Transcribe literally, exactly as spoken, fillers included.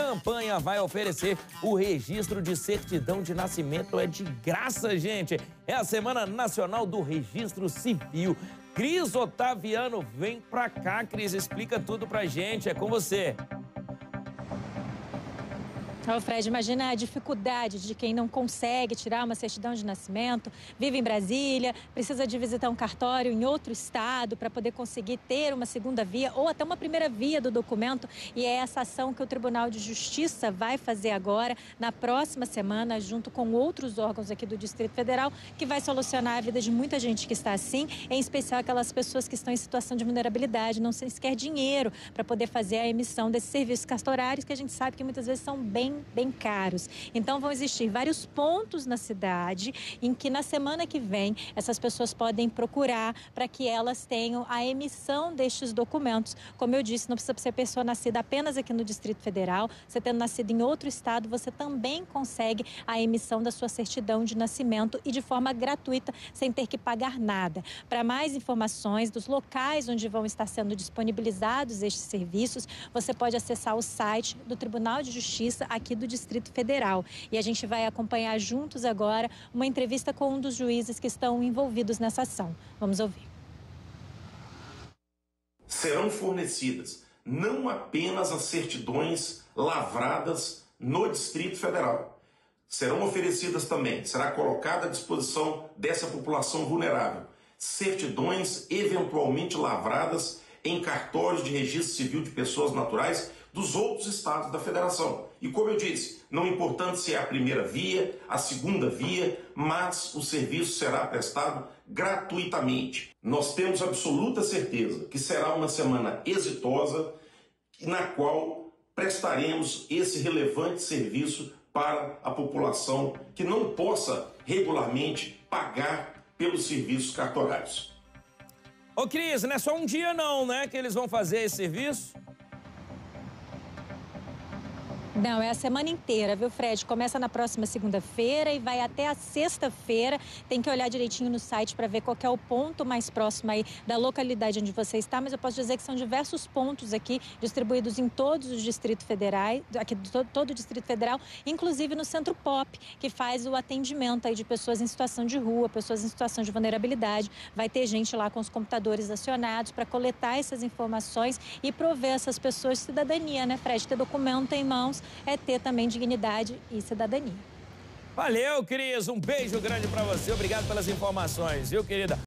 campanha vai oferecer o registro de certidão de nascimento. É de graça, gente. É a Semana Nacional do Registro Civil. Cris Otaviano, vem pra cá, Cris. Explica tudo pra gente. É com você. Ô, Fred, imagina a dificuldade de quem não consegue tirar uma certidão de nascimento, vive em Brasília, precisa de visitar um cartório em outro estado para poder conseguir ter uma segunda via ou até uma primeira via do documento. E é essa ação que o Tribunal de Justiça vai fazer agora, na próxima semana, junto com outros órgãos aqui do Distrito Federal, que vai solucionar a vida de muita gente que está assim, em especial aquelas pessoas que estão em situação de vulnerabilidade, não tem sequer dinheiro para poder fazer a emissão desses serviços cartorários, que a gente sabe que muitas vezes são bem bem caros. Então vão existir vários pontos na cidade em que na semana que vem essas pessoas podem procurar para que elas tenham a emissão destes documentos. Como eu disse, não precisa ser pessoa nascida apenas aqui no Distrito Federal. Você tendo nascido em outro estado, você também consegue a emissão da sua certidão de nascimento e de forma gratuita, sem ter que pagar nada. Para mais informações dos locais onde vão estar sendo disponibilizados estes serviços, você pode acessar o site do Tribunal de Justiça aqui do Distrito Federal. E a gente vai acompanhar juntos agora uma entrevista com um dos juízes que estão envolvidos nessa ação. Vamos ouvir. Serão fornecidas não apenas as certidões lavradas no Distrito Federal. Serão oferecidas também, será colocada à disposição dessa população vulnerável, certidões eventualmente lavradas em cartórios de registro civil de pessoas naturais dos outros estados da federação. E como eu disse, não importando se é a primeira via, a segunda via, mas o serviço será prestado gratuitamente. Nós temos absoluta certeza que será uma semana exitosa, na qual prestaremos esse relevante serviço para a população que não possa regularmente pagar pelos serviços cartorários. Ô, Cris, não é só um dia não, né, que eles vão fazer esse serviço? Não, é a semana inteira, viu, Fred? Começa na próxima segunda-feira e vai até a sexta-feira. Tem que olhar direitinho no site para ver qual que é o ponto mais próximo aí da localidade onde você está, mas eu posso dizer que são diversos pontos aqui, distribuídos em todos os distritos federais, aqui todo, todo o Distrito Federal, inclusive no Centro Pop, que faz o atendimento aí de pessoas em situação de rua, pessoas em situação de vulnerabilidade. Vai ter gente lá com os computadores acionados para coletar essas informações e prover essas pessoas cidadania, né, Fred? Ter documento em mãos é ter também dignidade e cidadania. Valeu, Cris. Um beijo grande pra você. Obrigado pelas informações, viu, querida?